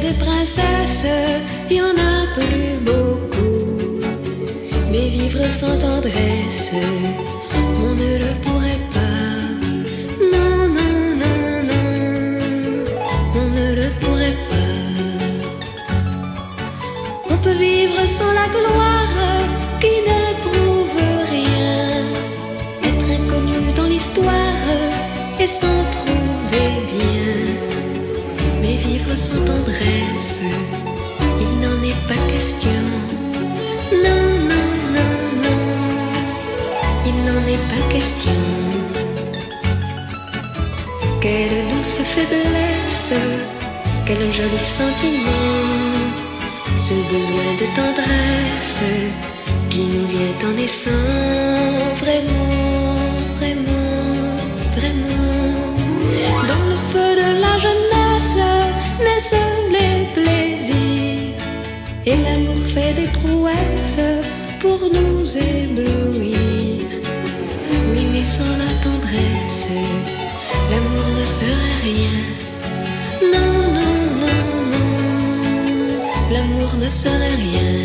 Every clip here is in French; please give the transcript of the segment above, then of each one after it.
des princesses, il y en a plus beaucoup. Mais vivre sans tendresse, on ne le pourrait pas. Non, non, non, non, on ne le pourrait pas. On peut vivre sans la gloire qui ne prouve rien, être inconnu dans l'histoire et s'en trouver bien. Mais vivre sans tendresse, il n'en est pas question. Non, non, non, non, il n'en est pas question. Quelle douce faiblesse, quel joli sentiment, ce besoin de tendresse qui nous vient en naissant. Vraiment, vraiment, vraiment. Dans le feu de la jeunesse naissent les plaisirs, et l'amour fait des prouesses pour nous éblouir. Oui, mais sans la tendresse, l'amour ne serait rien. Non, non, non, non, l'amour ne serait rien.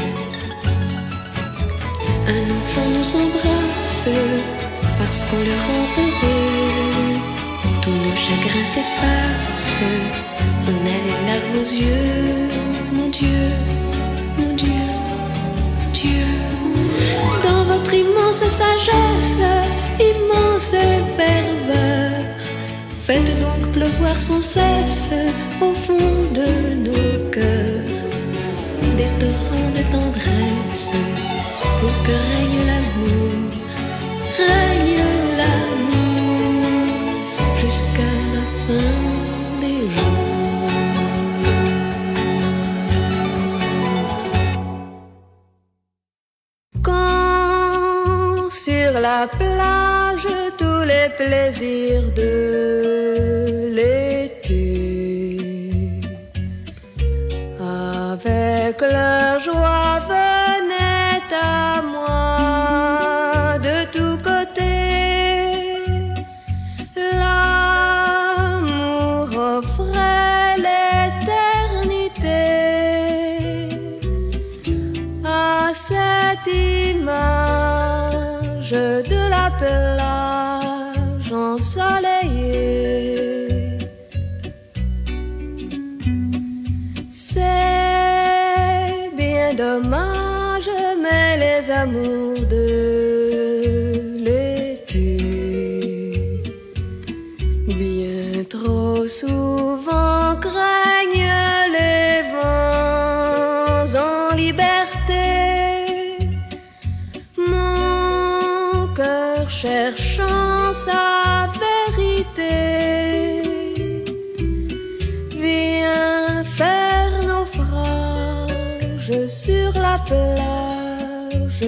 Un enfant nous embrasse parce qu'on le rend heureux. Tous nos chagrins s'effacent, on a les larmes aux yeux. Mon Dieu, mon Dieu, Dieu. Dans votre immense sagesse, immense ferveur, faites donc pleuvoir sans cesse au fond de nos cœurs des torrents de tendresse, pour que règne l'amour, règne l'amour jusqu'à la fin des jours. Quand sur la plage tous les plaisirs de l'été avec leur joie venaient à moi de tous côtés, l'amour offrait l'éternité à cette image de la plage ensoleillée. C'est bien dommage, mais les amours de l'été bien trop souvent craignent les vents en liberté. Mon cœur cherchant sa vérité vient faire naufrage sur la plage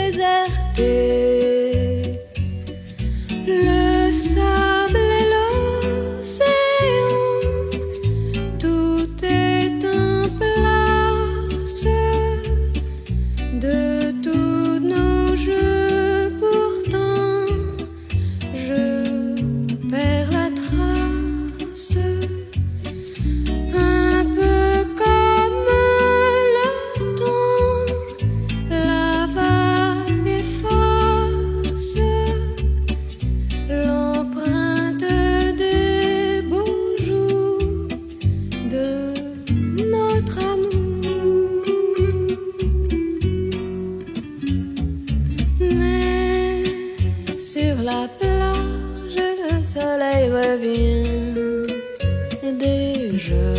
désertée. Le sable et l'océan, tout est en place. De tous nos jeux pourtant, je perds la trace. Un peu comme le temps, la vague efface l'empreinte des beaux jours de notre amour. Mais sur la plage, le soleil revient déjà.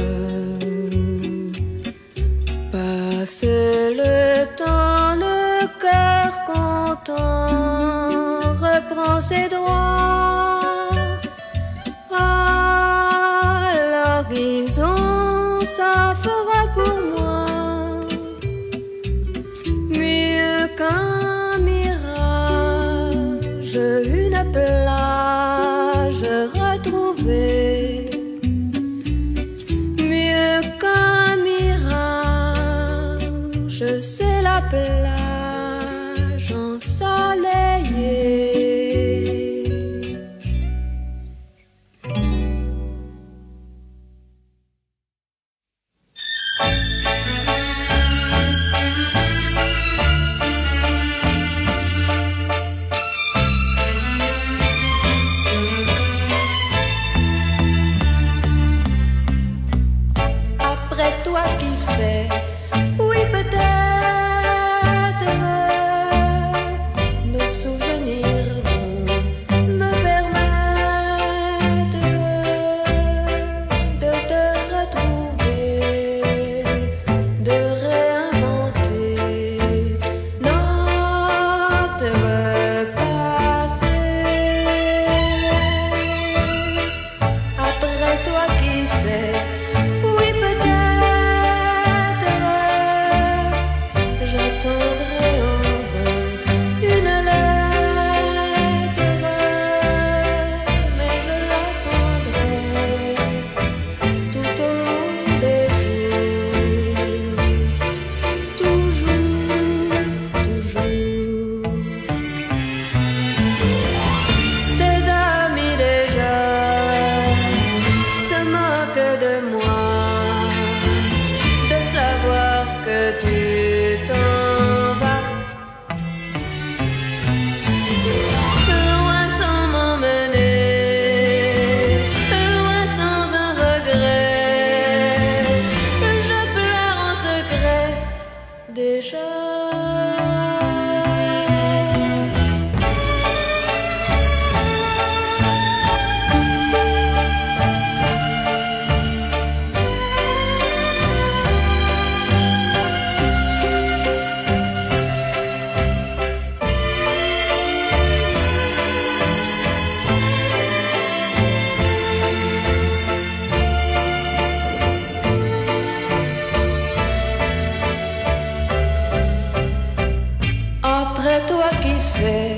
Passe le temps, le cœur content reprend ses droits. À l'horizon, ça fera pour moi mieux qu'un mirage, une plage retrouvée. Mieux qu'un mirage, c'est la plage ensoleillée. toi qui sais, oui peut-être, nos souvenirs vont me permettre de te retrouver, de réinventer notre passé. Après toi qui sais, oui peut-être, j'attendrai en vain une lettre, mais je l'attendrai tout au long des jours, toujours, toujours. Tes amis déjà se moquent de moi, de savoir que tu t'en vas, loin sans m'emmener, loin sans un regret. Je pleure en secret déjà. Après toi qui sais,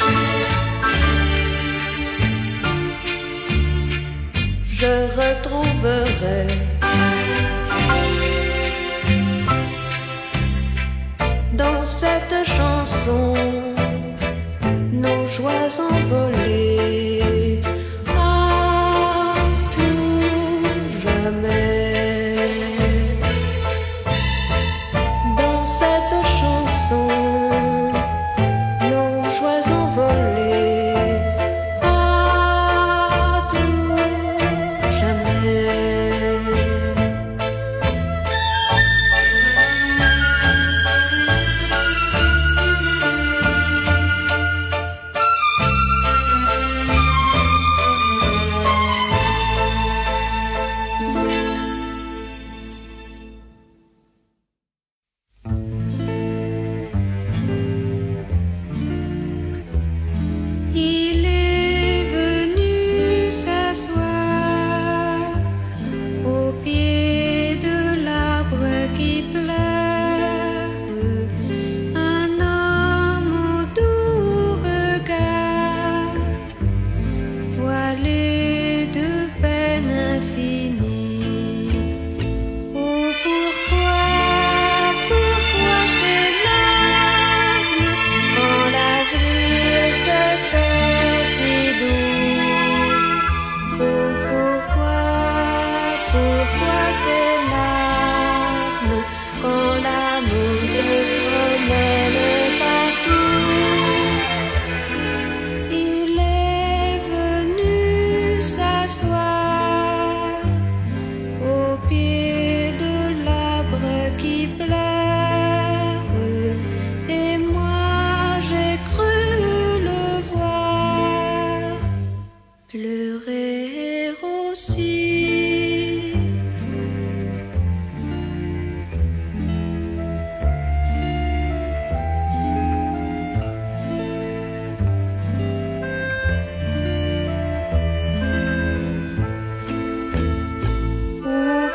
je retrouverai dans cette chanson nos joies envolées à tout jamais. Dans cette chanson nos joies envolées à tout jamais. Il est venu s'asseoir au pied de l'arbre qui pleure, un homme au doux regard, voilé de peine infinie. Oh pourquoi ces larmes quand l'avril se fait si doux? Oh pourquoi ces larmes quand l'amour se promène partout? Il est venu s'asseoir au pied de l'arbre qui pleure, et moi j'ai cru le voir pleurer aussi. Oh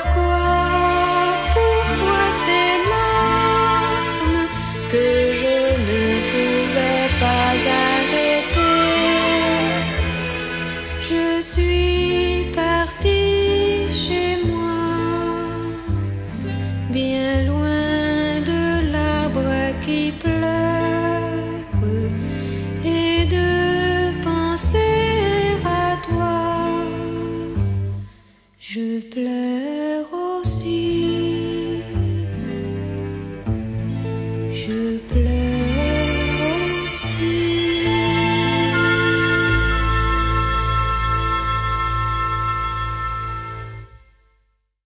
pourquoi ces larmes que je ne pouvais pas arrêter? Je suis partie chez moi, bien loin de l'arbre qui pleure.